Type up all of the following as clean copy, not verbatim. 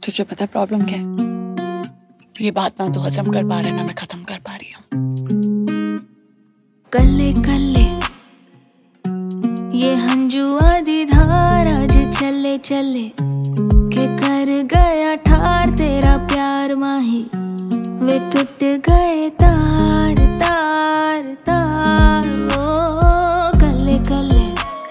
तुझे पता प्रॉब्लम क्या है? ये बात ना तो हजम कर पा रहे ना मैं खत्म कर पा रही हूँ। कल्ले कल्ले ये हंजुआ दी धार आज चले चले के कर गया ठार तेरा प्यार माही वे टूट गए तार तार तार। ओ कल्ले कल्ले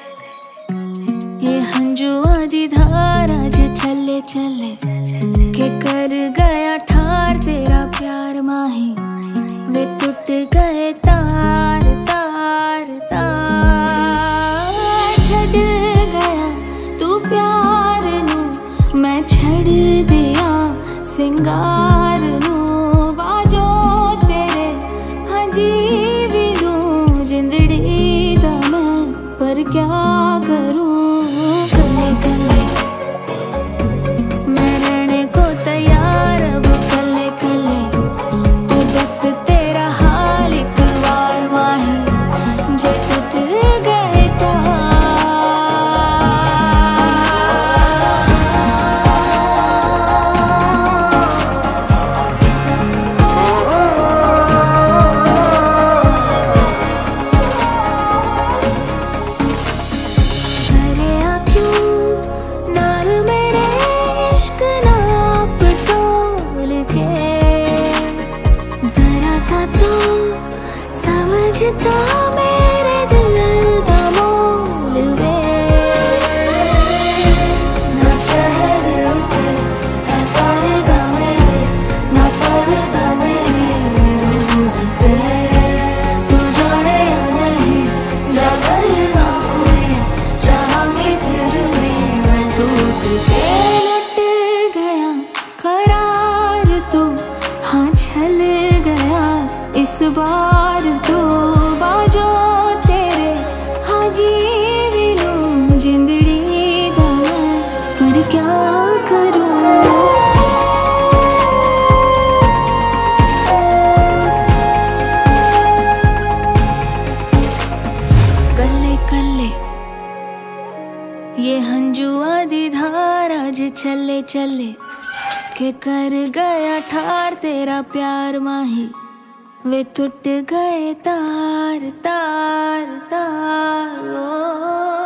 ये हंजुआ दी धार आज चले चले के कर गया ठार तेरा प्यार माही वे टूट गए तार तार तार। छड़ गया तू प्यार नू मैं छड़ दिया सिंगार नू बाजो तेरे हाँ जीवी लूं जिंदड़ी दा मैं पर क्या करूं। कल्ले कल्ले मैं रहने को तैयार अब कल्ले कल्ले तू दस तेरा हाल एक बार माही जे टूट गए तार। अरे आ क्यों नाल मेरे इश्क नाप तोल के जरा सा तो समझता मेरे दिल दा मोल वे। ना शहर उते है पर्दा मेरे ना पर्दा मेरी रूह ते तू जाने या नहीं जागल ना कोई चाहेंगे फिर भी मैं टूट के लुट गया करार तू हाँ छल गया इस बार तू बाजो तेरे हाँ जीवी लूं जिंदड़ी दा मैं पर क्या करूं। कल्ले कल्ले ये हंजुआ दी धार आज चले चले के कर गया ठार तेरा प्यार माही वे टूट गए तार तार तार। ओ